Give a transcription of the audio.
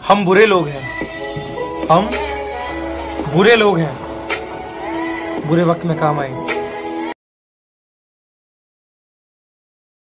हम बुरे लोग हैं, हम बुरे लोग हैं, बुरे वक्त में काम आएंगे।